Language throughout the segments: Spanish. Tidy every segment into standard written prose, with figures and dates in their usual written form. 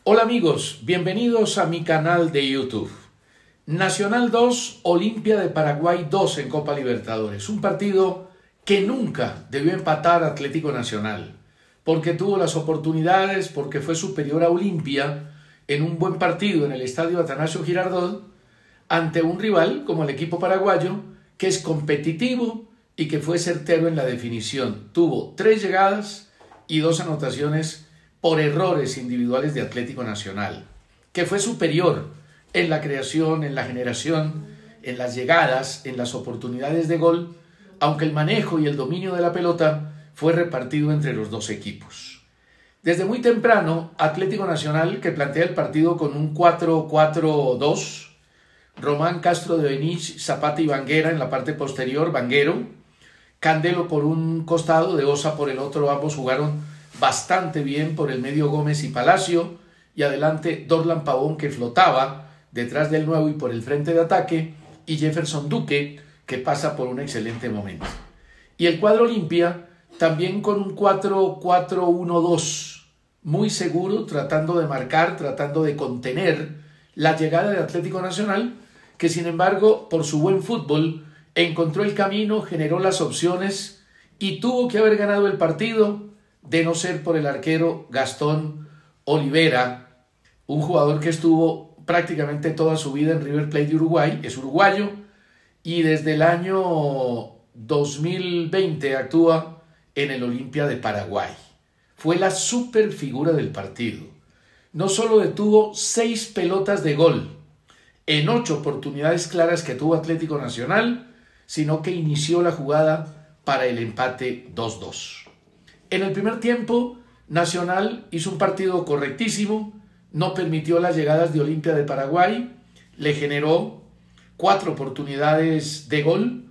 Hola amigos, bienvenidos a mi canal de YouTube. Nacional 2, Olimpia de Paraguay 2 en Copa Libertadores. Un partido que nunca debió empatar Atlético Nacional, porque tuvo las oportunidades, porque fue superior a Olimpia en un buen partido en el estadio Atanasio Girardot, ante un rival como el equipo paraguayo, que es competitivo y que fue certero en la definición. Tuvo 3 llegadas y 2 anotaciones por errores individuales de Atlético Nacional, que fue superior en la creación, en la generación, en las llegadas, en las oportunidades de gol, aunque el manejo y el dominio de la pelota fue repartido entre los dos equipos. Desde muy temprano, Atlético Nacional, que plantea el partido con un 4-4-2, Román, Castro de Benich, Zapata y Banguera en la parte posterior, Banguero, Candelo por un costado, De Osa por el otro, ambos jugaron bastante bien por el medio Gómez y Palacio, y adelante Dorlan Pavón, que flotaba detrás del nuevo y por el frente de ataque, y Jefferson Duque, que pasa por un excelente momento. Y el cuadro Olimpia también con un 4-4-1-2, muy seguro, tratando de marcar, tratando de contener la llegada de Atlético Nacional, que sin embargo, por su buen fútbol, encontró el camino, generó las opciones y tuvo que haber ganado el partido, de no ser por el arquero Gastón Olivera, un jugador que estuvo prácticamente toda su vida en River Plate de Uruguay, es uruguayo, y desde el año 2020 actúa en el Olimpia de Paraguay. Fue la super figura del partido. No solo detuvo 6 pelotas de gol en 8 oportunidades claras que tuvo Atlético Nacional, sino que inició la jugada para el empate 2-2. En el primer tiempo, Nacional hizo un partido correctísimo, no permitió las llegadas de Olimpia de Paraguay, le generó 4 oportunidades de gol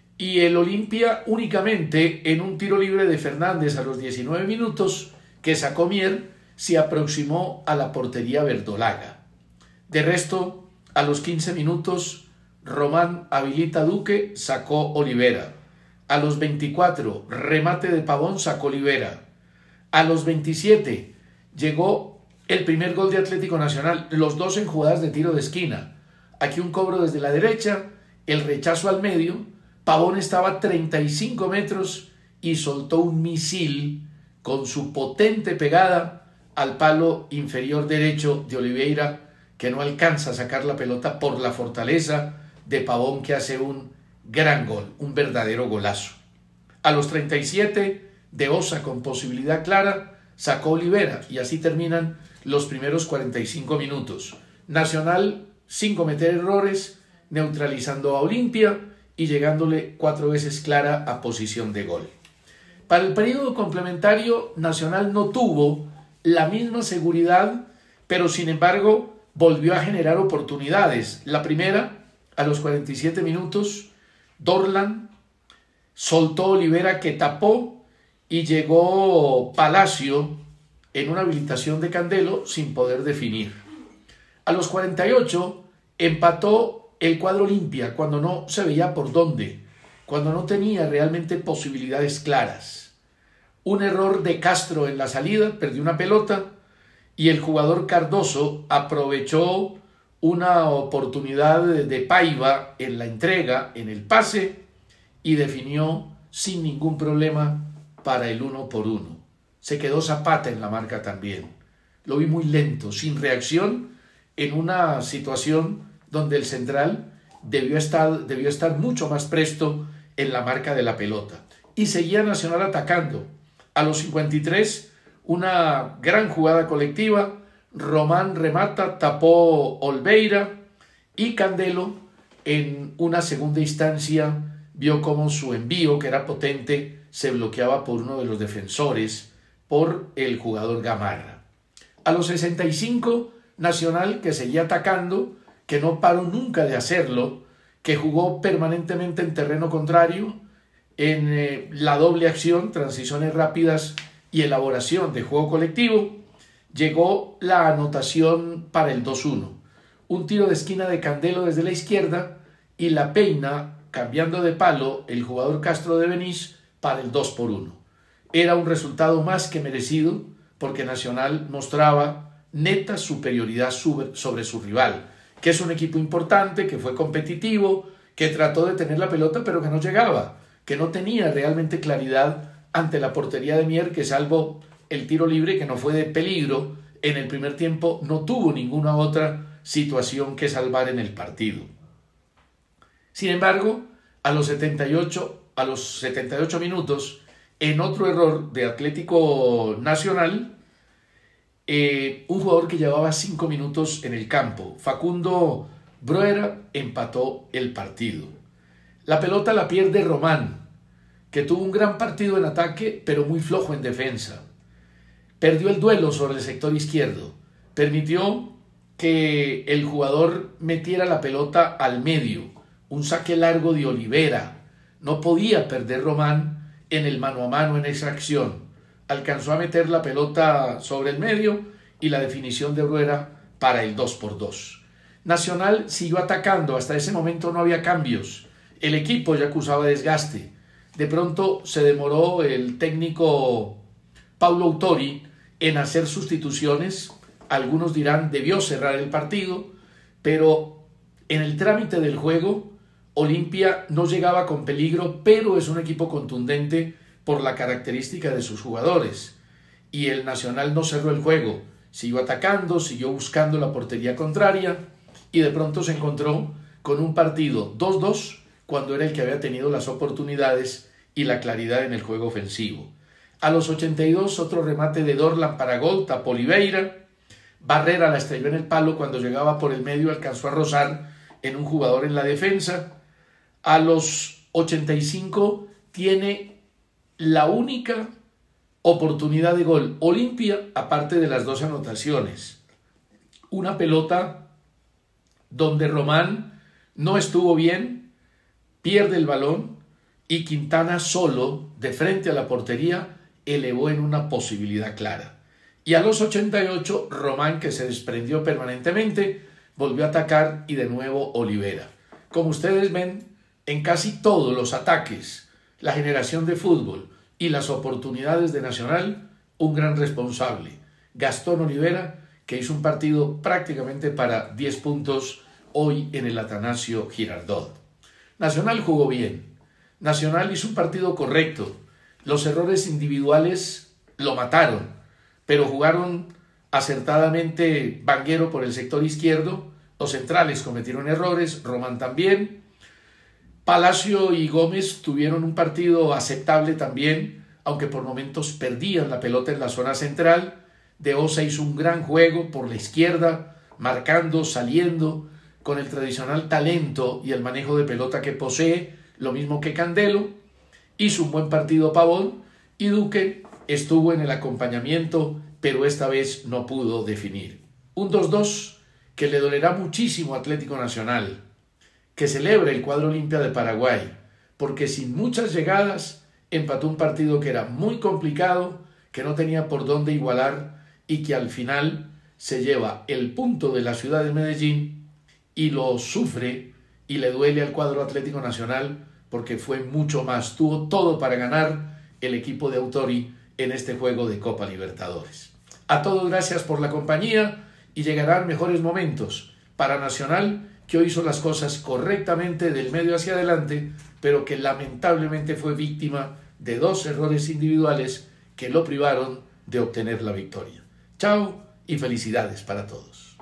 y el Olimpia únicamente en un tiro libre de Fernández a los 19 minutos que sacó Mier se aproximó a la portería verdolaga. De resto, a los 15 minutos, Román habilita a Duque, sacó Olivera. A los 24, remate de Pavón, sacó Olivera. A los 27, llegó el primer gol de Atlético Nacional, los dos en jugadas de tiro de esquina. Aquí un cobro desde la derecha, el rechazo al medio, Pavón estaba a 35 metros y soltó un misil con su potente pegada al palo inferior derecho de Oliveira, que no alcanza a sacar la pelota por la fortaleza de Pavón, que hace un gran gol, un verdadero golazo. A los 37, De Osa con posibilidad clara, sacó Olivera y así terminan los primeros 45 minutos. Nacional sin cometer errores, neutralizando a Olimpia y llegándole 4 veces clara a posición de gol. Para el periodo complementario, Nacional no tuvo la misma seguridad, pero sin embargo volvió a generar oportunidades. La primera, a los 47 minutos, Dorlan soltó Olivera, que tapó, y llegó Palacio en una habilitación de Candelo sin poder definir. A los 48 empató el cuadro Olimpia cuando no se veía por dónde, cuando no tenía realmente posibilidades claras. Un error de Castro en la salida, perdió una pelota y el jugador Cardoso aprovechó una oportunidad de Paiva en la entrega, en el pase, y definió sin ningún problema para el 1-1. Se quedó Zapata en la marca también. Lo vi muy lento, sin reacción, en una situación donde el central debió estar mucho más presto en la marca de la pelota. Y seguía Nacional atacando. A los 53, una gran jugada colectiva, Román remata, tapó Olveira y Candelo en una segunda instancia vio cómo su envío, que era potente, se bloqueaba por uno de los defensores, por el jugador Gamarra. A los 65, Nacional, que seguía atacando, que no paró nunca de hacerlo, que jugó permanentemente en terreno contrario, en la doble acción, transiciones rápidas y elaboración de juego colectivo, llegó la anotación para el 2-1. Un tiro de esquina de Candelo desde la izquierda y la peina, cambiando de palo, el jugador Castro de Benich para el 2-1. Era un resultado más que merecido porque Nacional mostraba neta superioridad sobre su rival, que es un equipo importante, que fue competitivo, que trató de tener la pelota pero que no llegaba, que no tenía realmente claridad ante la portería de Mier, que salvo el tiro libre que no fue de peligro, en el primer tiempo no tuvo ninguna otra situación que salvar en el partido. Sin embargo, a los 78 minutos, en otro error de Atlético Nacional, un jugador que llevaba 5 minutos en el campo, Facundo Broera, empató el partido. La pelota la pierde Román, que tuvo un gran partido en ataque, pero muy flojo en defensa. Perdió el duelo sobre el sector izquierdo, permitió que el jugador metiera la pelota al medio, un saque largo de Olivera. No podía perder Román en el mano a mano en esa acción. Alcanzó a meter la pelota sobre el medio y la definición de Bruera para el 2-2. Nacional siguió atacando, hasta ese momento no había cambios. El equipo ya acusaba desgaste. De pronto se demoró el técnico Paulo Autori en hacer sustituciones. Algunos dirán debió cerrar el partido, pero en el trámite del juego Olimpia no llegaba con peligro, pero es un equipo contundente por la característica de sus jugadores. Y el Nacional no cerró el juego, siguió atacando, siguió buscando la portería contraria y de pronto se encontró con un partido 2-2 cuando era el que había tenido las oportunidades y la claridad en el juego ofensivo. A los 82 otro remate de Dorlan para gol, tapó Oliveira. Barrera la estrelló en el palo cuando llegaba por el medio, alcanzó a rozar en un jugador en la defensa. A los 85 tiene la única oportunidad de gol Olimpia, aparte de las 2 anotaciones. Una pelota donde Román no estuvo bien, pierde el balón y Quintana solo, de frente a la portería, elevó en una posibilidad clara. Y a los 88, Román, que se desprendió permanentemente, volvió a atacar y de nuevo Olivera. Como ustedes ven, en casi todos los ataques, la generación de fútbol y las oportunidades de Nacional, un gran responsable, Gastón Olivera, que hizo un partido prácticamente para 10 puntos hoy en el Atanasio Girardot. Nacional jugó bien, Nacional hizo un partido correcto, los errores individuales lo mataron, pero jugaron acertadamente Vanguero por el sector izquierdo, los centrales cometieron errores, Román también. Palacio y Gómez tuvieron un partido aceptable también, aunque por momentos perdían la pelota en la zona central. De Osa hizo un gran juego por la izquierda, marcando, saliendo, con el tradicional talento y el manejo de pelota que posee, lo mismo que Candelo. Hizo un buen partido Pavón y Duque estuvo en el acompañamiento, pero esta vez no pudo definir. Un 2-2 que le dolerá muchísimo a Atlético Nacional, que celebra el cuadro Olimpia de Paraguay, porque sin muchas llegadas empató un partido que era muy complicado, que no tenía por dónde igualar y que al final se lleva el punto de la ciudad de Medellín y lo sufre y le duele al cuadro Atlético Nacional porque fue mucho más, tuvo todo para ganar el equipo de Autori en este juego de Copa Libertadores. A todos gracias por la compañía y llegarán mejores momentos para Nacional, que hoy hizo las cosas correctamente del medio hacia adelante, pero que lamentablemente fue víctima de 2 errores individuales que lo privaron de obtener la victoria. Chao y felicidades para todos.